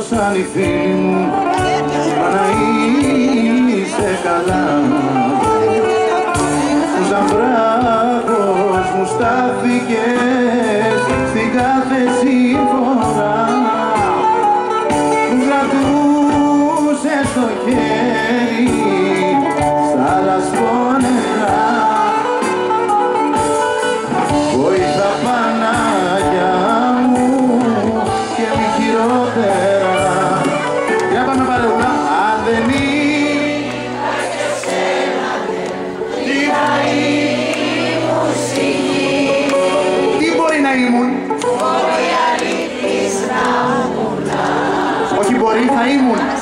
σαν οι φίλοι μου, μα να είσαι καλά. Που σαν βράχος μου στάθηκες στην κάθε συμφορά, που κρατούσες το χέρι στα λασπόνερα. Βοήθα Παναγιά μου και μη χειρότερα. Για να πάμε παρεούλα. Αν δεν είχα και σένα, τι θα ήμουν στη γη. Τι μπορεί να ήμουν? Μπορεί αλήθης να ήμουν. Όχι μπορεί, θα ήμουν.